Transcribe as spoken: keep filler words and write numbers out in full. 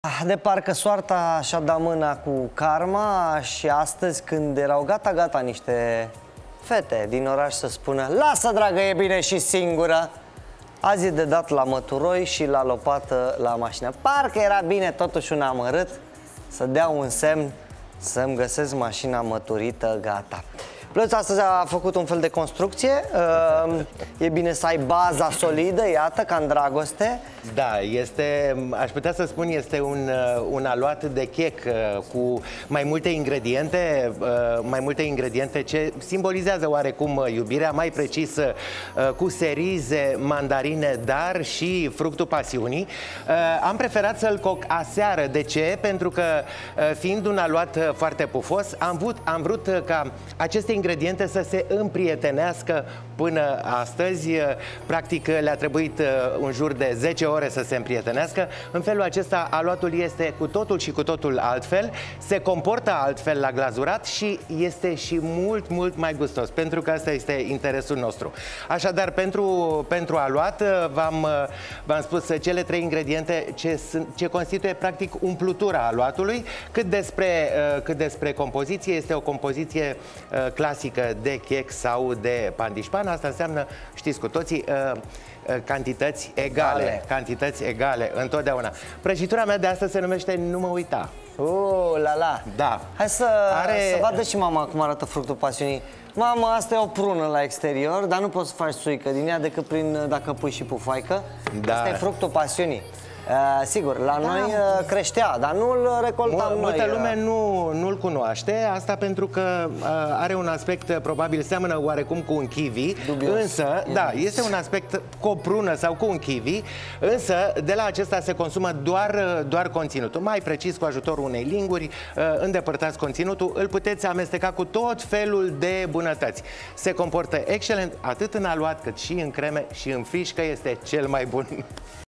De parcă soarta și-a dat mâna cu karma și astăzi, când erau gata-gata niște fete din oraș să spună "Lasă, dragă, e bine și singură", azi e de dat la măturoi și la lopată la mașină. Parcă era bine totuși un amărât să dea un semn să-mi găsesc mașina măturită gata. Plus, astăzi a făcut un fel de construcție. E bine să ai baza solidă, iată, ca în dragoste. Da, este, aș putea să spun, este un, un aluat de chec cu mai multe ingrediente, mai multe ingrediente ce simbolizează oarecum iubirea, mai precis cu serize, mandarine, dar și fructul pasiunii. Am preferat să-l coc aseară. De ce? Pentru că, fiind un aluat foarte pufos, am vrut, am vrut ca aceste ingrediente să se împrietenească până astăzi. Practic le-a trebuit în jur de zece ore să se împrietenească. În felul acesta aluatul este cu totul și cu totul altfel, se comportă altfel la glazurat și este și mult, mult mai gustos, pentru că asta este interesul nostru. Așadar, pentru, pentru aluat v-am v-am spus cele trei ingrediente ce, sunt, ce constituie practic umplutura aluatului. Cât despre, cât despre compoziție, este o compoziție clasică de chec sau de pandișpan. Asta înseamnă, știți cu toții, cantități egale, egale. Cantități egale, întotdeauna. Prăjitura mea de astăzi se numește Nu mă uita. Uh, la la. Da. Hai să, Are... să vadă și mama cum arată fructul pasiunii. Mama, asta e o prună la exterior, dar nu poți să faci suică din ea decât prin, dacă pui și pufaică. Da. Asta e fructul pasiunii. Uh, sigur, la da. noi uh, creștea, dar nu-l recoltam noi. Multă lume nu, nu-l cunoaște, asta pentru că uh, are un aspect, probabil seamănă oarecum cu un kiwi. Dubios. Însă, e da, este un aspect cu o prună sau cu un kiwi, însă de la acesta se consumă doar, doar conținutul. Mai precis, cu ajutorul unei linguri, uh, îndepărtați conținutul, îl puteți amesteca cu tot felul de bunătăți. Se comportă excelent atât în aluat cât și în creme și în frișcă, este cel mai bun.